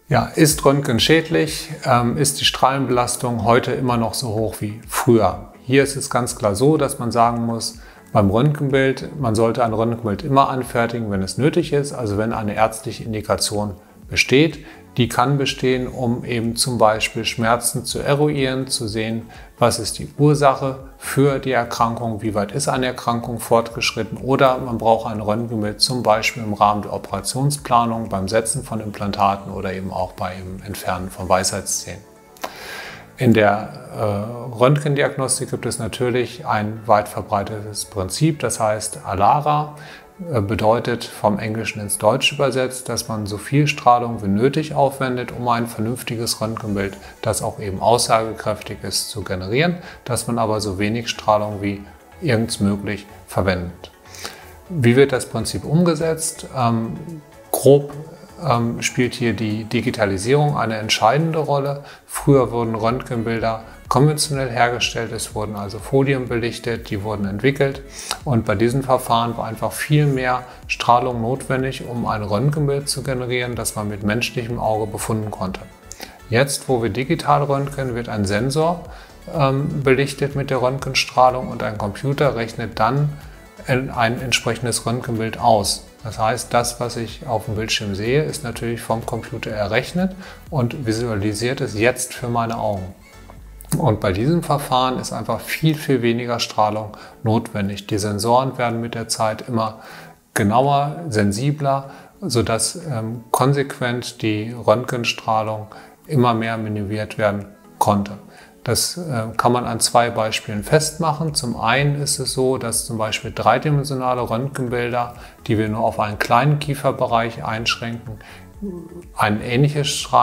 Ja, ist Röntgen schädlich? Ist die Strahlenbelastung heute immer noch so hoch wie früher? Hier ist es ganz klar so, dass man sagen muss, beim Röntgenbild, man sollte ein Röntgenbild immer anfertigen, wenn es nötig ist, also wenn eine ärztliche Indikation besteht. Die kann bestehen, um eben zum Beispiel Schmerzen zu eruieren, zu sehen, was ist die Ursache für die Erkrankung, wie weit ist eine Erkrankung fortgeschritten, oder man braucht ein Röntgenbild zum Beispiel im Rahmen der Operationsplanung, beim Setzen von Implantaten oder eben auch beim Entfernen von Weisheitszähnen. In der Röntgendiagnostik gibt es natürlich ein weit verbreitetes Prinzip, das heißt ALARA. Bedeutet vom Englischen ins Deutsche übersetzt, dass man so viel Strahlung wie nötig aufwendet, um ein vernünftiges Röntgenbild, das auch eben aussagekräftig ist, zu generieren, dass man aber so wenig Strahlung wie irgend möglich verwendet. Wie wird das Prinzip umgesetzt? Grob spielt hier die Digitalisierung eine entscheidende Rolle. Früher wurden Röntgenbilder konventionell hergestellt, es wurden also Folien belichtet, die wurden entwickelt, und bei diesen Verfahren war einfach viel mehr Strahlung notwendig, um ein Röntgenbild zu generieren, das man mit menschlichem Auge befunden konnte. Jetzt, wo wir digital röntgen, wird ein Sensor belichtet mit der Röntgenstrahlung und ein Computer rechnet dann ein entsprechendes Röntgenbild aus. Das heißt, das, was ich auf dem Bildschirm sehe, ist natürlich vom Computer errechnet und visualisiert es jetzt für meine Augen. Und bei diesem Verfahren ist einfach viel, viel weniger Strahlung notwendig. Die Sensoren werden mit der Zeit immer genauer, sensibler, sodass konsequent die Röntgenstrahlung immer mehr minimiert werden konnte. Das kann man an zwei Beispielen festmachen. Zum einen ist es so, dass zum Beispiel dreidimensionale Röntgenbilder, die wir nur auf einen kleinen Kieferbereich einschränken, eine ähnliche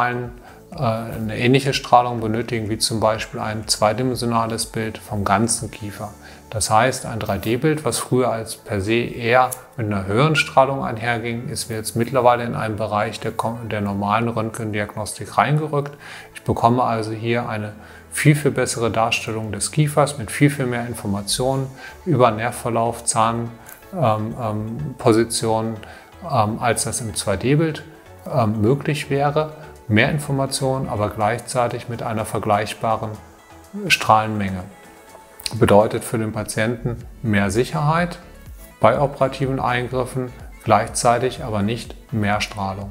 Strahlung benötigen wie zum Beispiel ein zweidimensionales Bild vom ganzen Kiefer. Das heißt, ein 3D-Bild, was früher als per se eher mit einer höheren Strahlung einherging, ist jetzt mittlerweile in einen Bereich der normalen Röntgendiagnostik reingerückt. Ich bekomme also hier eine viel, viel bessere Darstellung des Kiefers mit viel, viel mehr Informationen über Nervverlauf, Zahnpositionen, als das im 2D-Bild möglich wäre. Mehr Informationen, aber gleichzeitig mit einer vergleichbaren Strahlenmenge. Bedeutet für den Patienten mehr Sicherheit bei operativen Eingriffen, gleichzeitig aber nicht mehr Strahlung.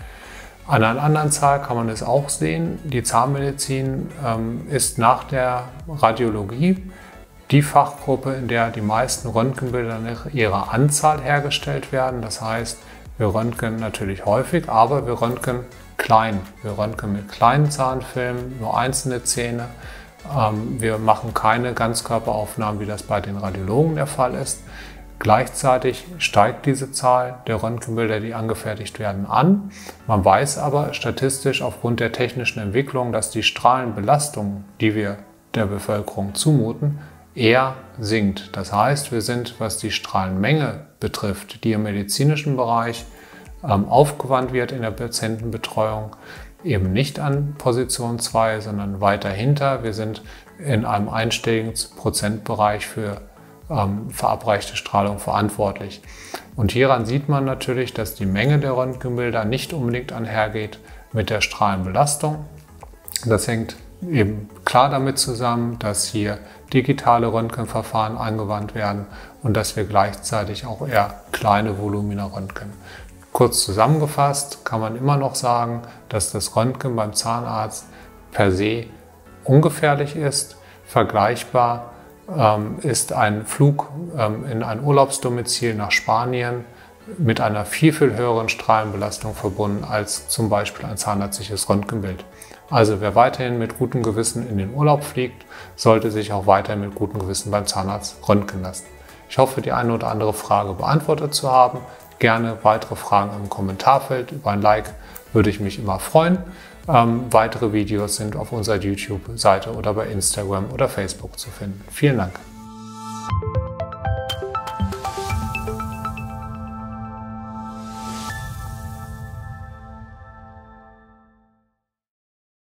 An einer anderen Zahl kann man es auch sehen. Die Zahnmedizin ist nach der Radiologie die Fachgruppe, in der die meisten Röntgenbilder nach ihrer Anzahl hergestellt werden. Das heißt, wir röntgen natürlich häufig, aber wir röntgen klein. Wir röntgen mit kleinen Zahnfilmen, nur einzelne Zähne. Wir machen keine Ganzkörperaufnahmen, wie das bei den Radiologen der Fall ist. Gleichzeitig steigt diese Zahl der Röntgenbilder, die angefertigt werden, an. Man weiß aber statistisch aufgrund der technischen Entwicklung, dass die Strahlenbelastung, die wir der Bevölkerung zumuten, eher sinkt. Das heißt, wir sind, was die Strahlenmenge betrifft, die im medizinischen Bereich aufgewandt wird in der Patientenbetreuung, eben nicht an Position 2, sondern weiter hinter. Wir sind in einem einstelligen Prozentbereich für verabreichte Strahlung verantwortlich. Und hieran sieht man natürlich, dass die Menge der Röntgenbilder nicht unbedingt einhergeht mit der Strahlenbelastung. Das hängt eben klar damit zusammen, dass hier digitale Röntgenverfahren angewandt werden und dass wir gleichzeitig auch eher kleine Volumina röntgen. Kurz zusammengefasst kann man immer noch sagen, dass das Röntgen beim Zahnarzt per se ungefährlich ist. Vergleichbar ist ein Flug in ein Urlaubsdomizil nach Spanien mit einer viel, viel höheren Strahlenbelastung verbunden als zum Beispiel ein zahnärztliches Röntgenbild. Also wer weiterhin mit gutem Gewissen in den Urlaub fliegt, sollte sich auch weiterhin mit gutem Gewissen beim Zahnarzt röntgen lassen. Ich hoffe, die eine oder andere Frage beantwortet zu haben. Gerne weitere Fragen im Kommentarfeld. Über ein Like würde ich mich immer freuen. Weitere Videos sind auf unserer YouTube-Seite oder bei Instagram oder Facebook zu finden. Vielen Dank.